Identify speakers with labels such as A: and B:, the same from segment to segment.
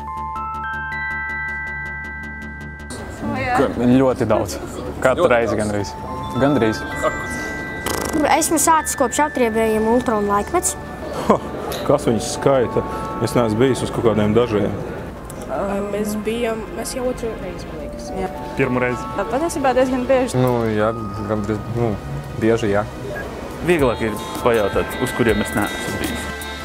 A: Ļoti daudz. Katru reizi gandrīz. Gandrīz.
B: Esmu sācis kopš aptriebējiem Ultrona laikmets.
C: Kas viņus skaita? Es neesmu bijis uz kaut kādiem dažiem.
D: Mēs jau otru reizi, man liekas. Jā.
C: Pirmu reizi.
D: Patiesībā diezgan bieži.
A: Jā, gandrīz, bieži, jā.
E: Vieglāk ir pajautāt, uz kuriem es neesmu bijis.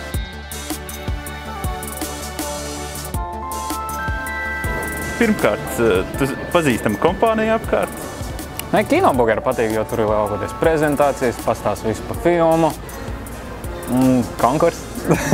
E: Pirmkārt, tu pazīstama kompānija apkārt?
A: Kinoblogeru patīk, jo tur ir lielākoties prezentācijas, pastāst visu pa filmu. Konkurs.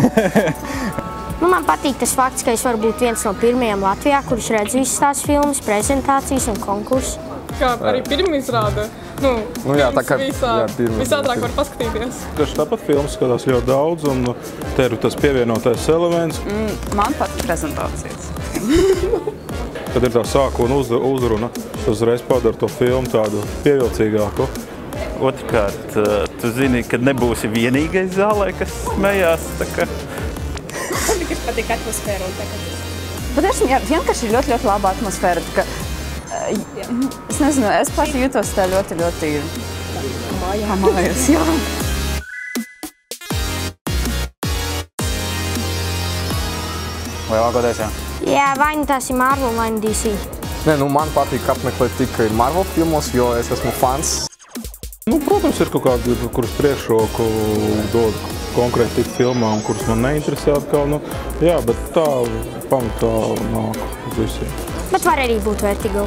B: Man patīk tas fakts, ka es varu būt viens no pirmajiem Latvijā, kurš redz visas tās filmas, prezentācijas un konkursus.
D: Kā arī pirmizrāde.
A: Jā, tā kā
D: visātrāk var paskatīties.
C: Tāpat filmas skatās ļoti daudz, un te ir tas pievienotais elements.
D: Man patīk prezentācijas.
C: Kad ir tā sākuma uzruna, tas uzreiz padara to filmu tādu pievilcīgāku.
E: Otrkārt, tu zini, ka nebūsi vienīgais zālē, kas smējās.
D: Man patīk atmosfēra un tā kā tas.
F: Patiešām, vienkārši ir ļoti laba atmosfēra. Es nezinu, es pati jūtos tā ļoti mājās. Jā.
A: Lielākoties, jā.
B: Jā, vai nu tās ir Marvel, vai nu DC.
G: Man patīk apmeklēt tikai Marvel filmos, jo es esmu fans.
C: Protams, ir kaut kādi, kuras priekšroku dod konkrēti tik filmām, kuras man neinteresē atkal. Jā, bet tā pamatā nāk uz visiem.
B: Bet var arī būt Vertigo.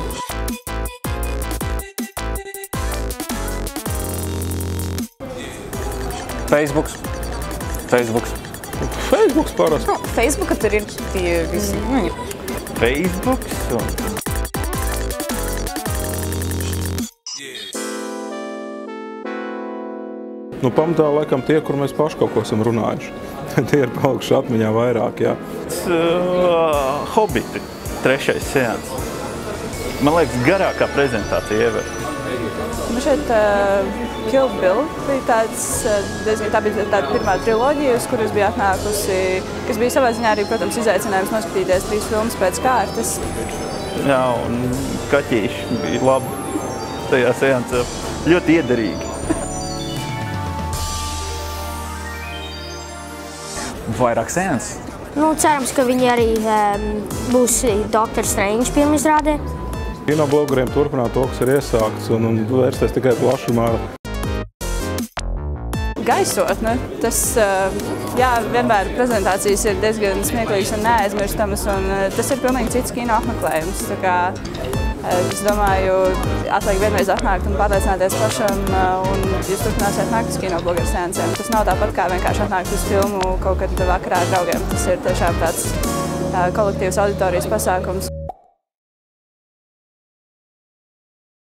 A: Facebooks.
C: Facebooks parasti.
F: Facebooka tur ir tie visi.
E: Facebooks un...
C: Pamatā laikam tie, kur mēs paši kaut ko esam runājuši. Tie ir palikuši atmiņā vairāk, jā.
E: Hobiti, 3. seans. Man liekas, garākā prezentācija ever.
F: Man šeit Kill Bill bija tā bija tāda pirmā triloģija, uz kuras bija atnākusi, kas bija savā ziņā arī, protams, izaicinājums noskatīties 3 filmas pēc kārtas.
E: Jā, un kaķīši bija labi tajā seansā. Ļoti iederīgi.
A: Vairāk seans.
B: Cerams, ka viņi arī būs Doctor Strange pirmizrādē.
C: Kinoblogeriem turpināt to, kas ir iesākts, un vērsties tikai plašumā.
F: Gaisotne. Tas, vienmēr prezentācijas ir diezgan smieklīgas un neaizmirstamas, un tas ir pilnīgi cits kino apmeklējums. Es domāju, atliek vienreiz atnākt un pārliecināties pašam, un jūs turpināsiet nākt uz kinoblogeru seansiem. Tas nav tāpat kā vienkārši atnākt uz filmu kaut kad vakarā ar draugiem. Tas ir tiešām tāds kolektīvs auditorijas pasākums.